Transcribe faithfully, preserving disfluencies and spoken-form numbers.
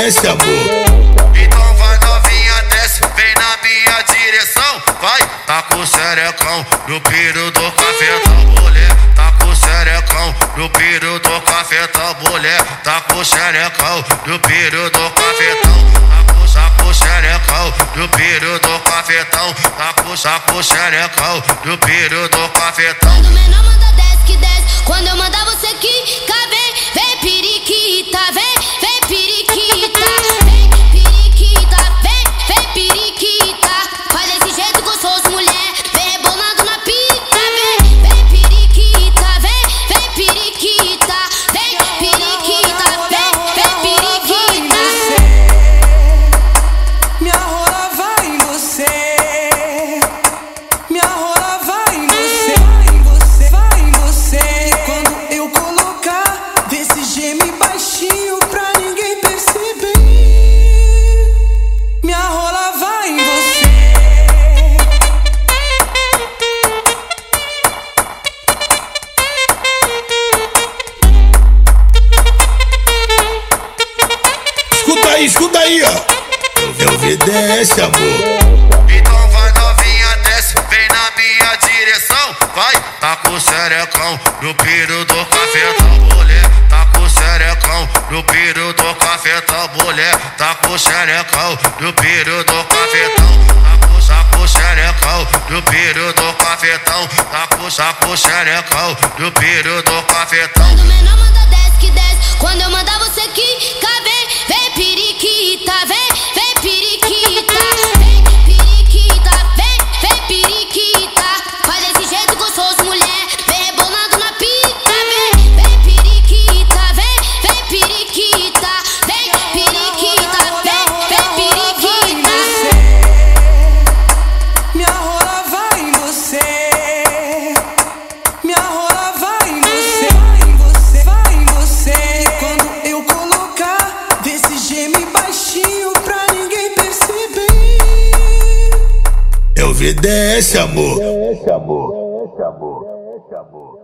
desce, amor. Então vai novinha, desce, vem na minha direção. Vai, tá com o xerecão no piro do cafetão, mulher. Tá com o xerecão no piro do cafetão, mulher. Tá com o xerecão no piro do cafetão. Tá com saco xerecão no piro do cafetão. Tá com saco xerecão no piro do cafetão. Quando o menor manda desce que desce, quando eu mandar você quica, vem, vem periquita, vem, vem periquita, vem periquita, vem, vem periquita. Faz desse jeito gostoso, mulher, vem rebolando na pica, vem, vem periquita, vem, vem periquita, vem periquita, vem, vem periquita. Minha rola vai em você, minha rola vai em você, vai em você, vai em você. Quando eu colocar, vê se geme baixinho pra ninguém perceber. Minha rola vai em você. Escuta aí, escuta aí, ó. Eu vi, desce, amor. Então vai novinha, desce, vem na minha direção. Vai, tá com o xerecão no piro do cafetão, mulher. Tá com o xerecão no piro do cafetão, mulher. Tá com o xerecão no piro do cafetão. Tá com saco xerecão no piro do cafetão. Tá com saco xerecão no piro do cafetão. Quando o menor manda desce que desce, quando eu mandar você quica, vem, vem periquita, vem, vem periquita, vem periquita, vem, vem periquita. Faz desse jeito gostoso, mulher, vem rebolando na pica, vem, vem periquita, vem, vem periquita, vem periquita, vem, vem periquita. Minha rola vai em você, minha rola vai em você, vai em você, vai em você. Quando eu colocar, vê se geme baixinho pra ninguém perceber. Eu vi, desce, amor. Desce, amor. Desce, amor. Desce, amor.